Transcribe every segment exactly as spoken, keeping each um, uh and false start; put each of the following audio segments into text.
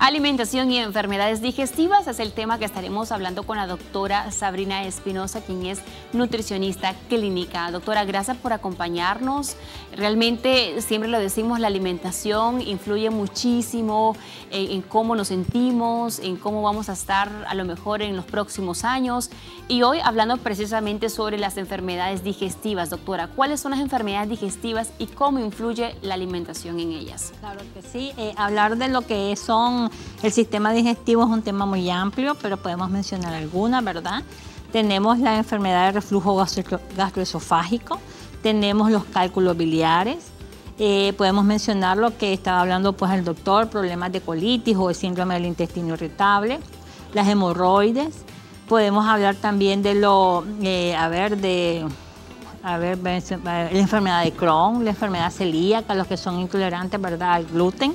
Alimentación y enfermedades digestivas es el tema que estaremos hablando con la doctora Sabrina Espinosa, quien es nutricionista clínica. Doctora, gracias por acompañarnos. Realmente, siempre lo decimos, la alimentación influye muchísimo en, en cómo nos sentimos, en cómo vamos a estar a lo mejor en los próximos años. Y hoy hablando precisamente sobre las enfermedades digestivas. Doctora, ¿cuáles son las enfermedades digestivas y cómo influye la alimentación en ellas? Claro que sí. Eh, hablar de lo que son el sistema digestivo es un tema muy amplio, pero podemos mencionar algunas, ¿verdad? Tenemos la enfermedad de reflujo gastro gastroesofágico, tenemos los cálculos biliares, eh, podemos mencionar lo que estaba hablando pues el doctor, problemas de colitis o de síndrome del intestino irritable, las hemorroides, podemos hablar también de lo, eh, a ver, de... A ver, la enfermedad de Crohn, la enfermedad celíaca, los que son intolerantes, ¿verdad?, al gluten.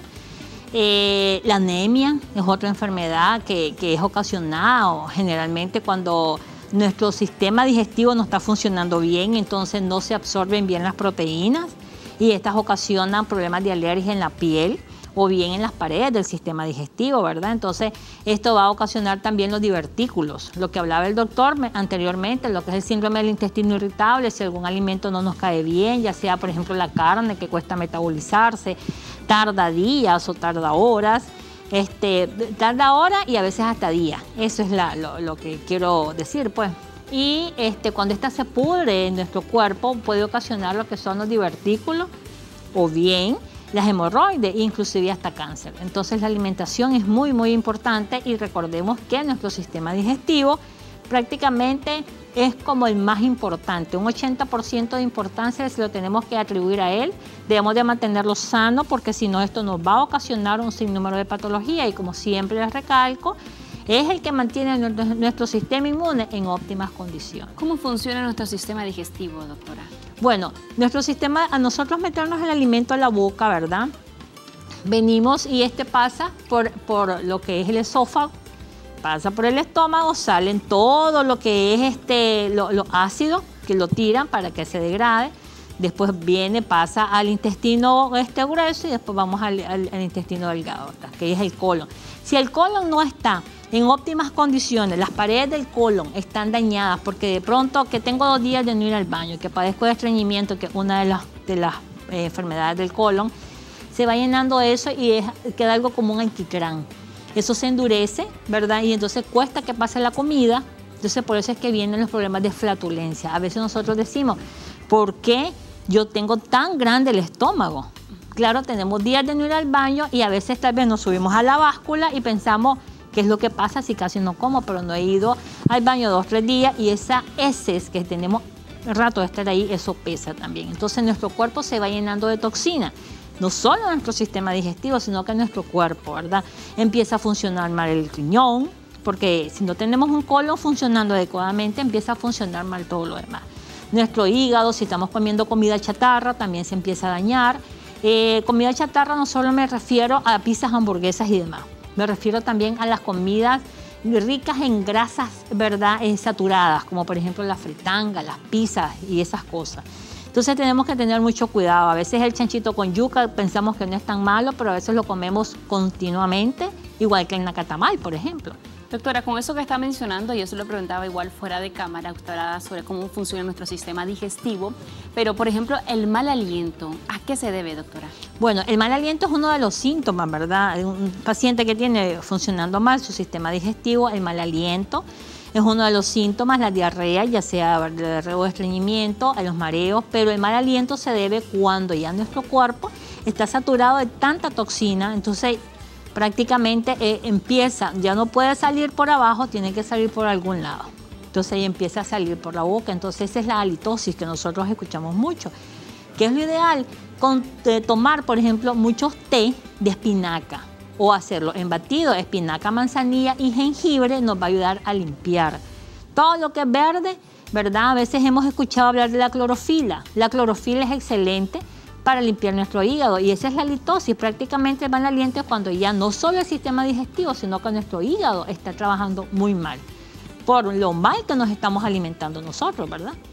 Eh, la anemia es otra enfermedad que, que es ocasionada generalmente cuando nuestro sistema digestivo no está funcionando bien, entonces no se absorben bien las proteínas y estas ocasionan problemas de alergia en la piel o bien en las paredes del sistema digestivo, ¿verdad? Entonces, esto va a ocasionar también los divertículos, lo que hablaba el doctor anteriormente, lo que es el síndrome del intestino irritable, si algún alimento no nos cae bien, ya sea, por ejemplo, la carne, que cuesta metabolizarse, tarda días o tarda horas, este, tarda horas y a veces hasta días. Eso es la, lo, lo que quiero decir, pues. Y este, cuando esta se pudre en nuestro cuerpo, puede ocasionar lo que son los divertículos o bien las hemorroides, inclusive hasta cáncer. Entonces la alimentación es muy muy importante y recordemos que nuestro sistema digestivo prácticamente es como el más importante, un ochenta por ciento de importancia se lo tenemos que atribuir a él, debemos de mantenerlo sano porque si no esto nos va a ocasionar un sinnúmero de patologías y como siempre les recalco, es el que mantiene nuestro, nuestro sistema inmune en óptimas condiciones. ¿Cómo funciona nuestro sistema digestivo, doctora? Bueno, nuestro sistema, a nosotros meternos el alimento a la boca, ¿verdad? Venimos y este pasa por, por lo que es el esófago, pasa por el estómago, salen todo lo que es este, lo, lo ácido, que lo tiran para que se degrade. Después viene, pasa al intestino este grueso y después vamos al, al, al intestino delgado, ¿verdad?, que es el colon. Si el colon no está en óptimas condiciones, las paredes del colon están dañadas porque de pronto que tengo dos días de no ir al baño, que padezco de estreñimiento, que es una de las, de las eh, enfermedades del colon, se va llenando eso y es, queda algo como un alquitrán. Eso se endurece, ¿verdad? Y entonces cuesta que pase la comida, entonces por eso es que vienen los problemas de flatulencia. A veces nosotros decimos, ¿por qué yo tengo tan grande el estómago? Claro, tenemos días de no ir al baño y a veces tal vez nos subimos a la báscula y pensamos, ¿qué es lo que pasa si casi no como? Pero no he ido al baño dos, tres días y esa heces que tenemos el rato de estar ahí, eso pesa también. Entonces nuestro cuerpo se va llenando de toxina. No solo nuestro sistema digestivo, sino que nuestro cuerpo, ¿verdad? Empieza a funcionar mal el riñón, porque si no tenemos un colon funcionando adecuadamente, empieza a funcionar mal todo lo demás. Nuestro hígado, si estamos comiendo comida chatarra, también se empieza a dañar. Eh, comida chatarra no solo me refiero a pizzas, hamburguesas y demás. Me refiero también a las comidas ricas en grasas, ¿verdad?, eh, saturadas, como por ejemplo la fritanga, las pizzas y esas cosas. Entonces tenemos que tener mucho cuidado. A veces el chanchito con yuca pensamos que no es tan malo, pero a veces lo comemos continuamente, igual que el nacatamal, por ejemplo. Doctora, con eso que está mencionando, yo se lo preguntaba igual fuera de cámara, usted hablaba sobre cómo funciona nuestro sistema digestivo, pero por ejemplo, el mal aliento, ¿a qué se debe, doctora? Bueno, el mal aliento es uno de los síntomas, ¿verdad? Un paciente que tiene funcionando mal su sistema digestivo, el mal aliento es uno de los síntomas, la diarrea, ya sea diarrea o estreñimiento, a los mareos, pero el mal aliento se debe cuando ya nuestro cuerpo está saturado de tanta toxina, entonces prácticamente eh, empieza, ya no puede salir por abajo, tiene que salir por algún lado. Entonces ahí empieza a salir por la boca, entonces esa es la halitosis que nosotros escuchamos mucho. ¿Qué es lo ideal? Con, eh, tomar, por ejemplo, muchos té de espinaca o hacerlo en batido, espinaca, manzanilla y jengibre nos va a ayudar a limpiar. Todo lo que es verde, ¿verdad? A veces hemos escuchado hablar de la clorofila. La clorofila es excelente para limpiar nuestro hígado y esa es la halitosis. Prácticamente el mal aliento es cuando ya no solo el sistema digestivo, sino que nuestro hígado está trabajando muy mal por lo mal que nos estamos alimentando nosotros, ¿verdad?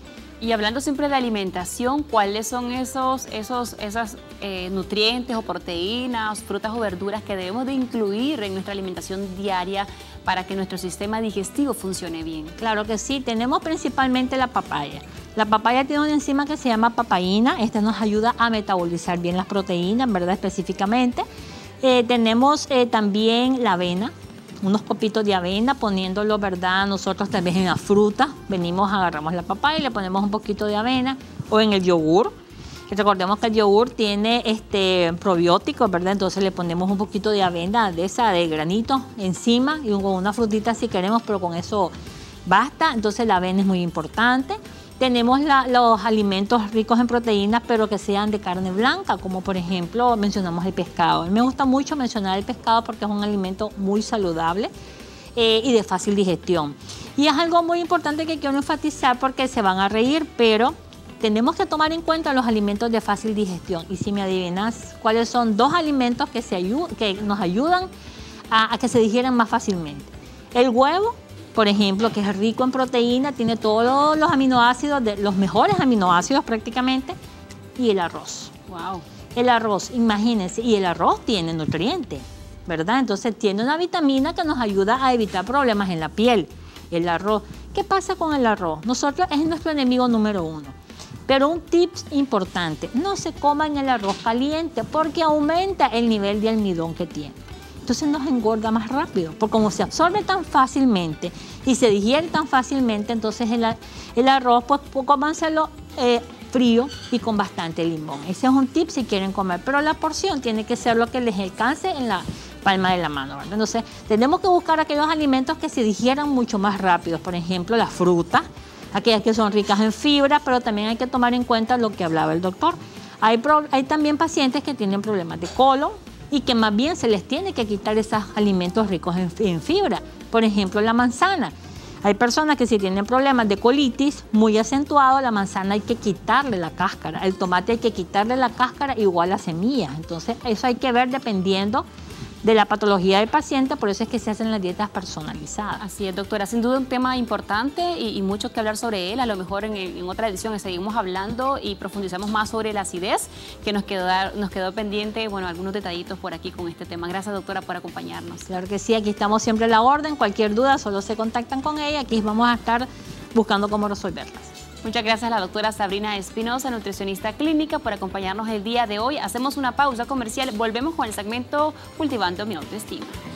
Y hablando siempre de alimentación, ¿cuáles son esos, esos esas, eh, nutrientes o proteínas, frutas o verduras que debemos de incluir en nuestra alimentación diaria para que nuestro sistema digestivo funcione bien? Claro que sí, tenemos principalmente la papaya. La papaya tiene una enzima que se llama papaína. Esta nos ayuda a metabolizar bien las proteínas, ¿verdad? Específicamente. Eh, tenemos eh, también la avena. Unos copitos de avena, poniéndolo, ¿verdad? Nosotros tal vez en la fruta, venimos, agarramos la papaya y le ponemos un poquito de avena, o en el yogur. Y recordemos que el yogur tiene este, probióticos, ¿verdad? Entonces le ponemos un poquito de avena, de esa, de granito encima, y con una frutita si queremos, pero con eso basta. Entonces la avena es muy importante. Tenemos la, los alimentos ricos en proteínas, pero que sean de carne blanca, como por ejemplo mencionamos el pescado. A mí me gusta mucho mencionar el pescado porque es un alimento muy saludable eh, y de fácil digestión. Y es algo muy importante que quiero enfatizar porque se van a reír, pero tenemos que tomar en cuenta los alimentos de fácil digestión. Y si me adivinas cuáles son dos alimentos que, se ayu que nos ayudan a, a que se digieran más fácilmente. El huevo, por ejemplo, que es rico en proteína, tiene todos los aminoácidos, de, los mejores aminoácidos prácticamente, y el arroz. Wow. El arroz, imagínense, y el arroz tiene nutrientes, ¿verdad? Entonces tiene una vitamina que nos ayuda a evitar problemas en la piel. El arroz. ¿Qué pasa con el arroz? Nosotros es nuestro enemigo número uno. Pero un tip importante, no se coman el arroz caliente porque aumenta el nivel de almidón que tiene. Entonces nos engorda más rápido, porque como se absorbe tan fácilmente y se digiere tan fácilmente, entonces el, el arroz, pues cómanselo eh, frío y con bastante limón. Ese es un tip si quieren comer, pero la porción tiene que ser lo que les alcance en la palma de la mano, ¿verdad? Entonces tenemos que buscar aquellos alimentos que se digieran mucho más rápido, por ejemplo las frutas, aquellas que son ricas en fibra, pero también hay que tomar en cuenta lo que hablaba el doctor. Hay, pro, hay también pacientes que tienen problemas de colon, y que más bien se les tiene que quitar esos alimentos ricos en, en fibra. Por ejemplo, la manzana. Hay personas que si tienen problemas de colitis muy acentuado, la manzana hay que quitarle la cáscara. El tomate hay que quitarle la cáscara igual a semillas. Entonces, eso hay que ver dependiendo de la patología del paciente, por eso es que se hacen las dietas personalizadas. Así es, doctora, sin duda un tema importante y, y mucho que hablar sobre él. A lo mejor en, en otra edición seguimos hablando y profundizamos más sobre la acidez, que nos quedó, nos quedó pendiente, bueno, algunos detallitos por aquí con este tema. Gracias, doctora, por acompañarnos. Claro que sí, aquí estamos siempre a la orden. Cualquier duda, solo se contactan con ella. Aquí vamos a estar buscando cómo resolverlas. Muchas gracias a la doctora Sabrina Espinosa, nutricionista clínica, por acompañarnos el día de hoy. Hacemos una pausa comercial, volvemos con el segmento Cultivando mi autoestima.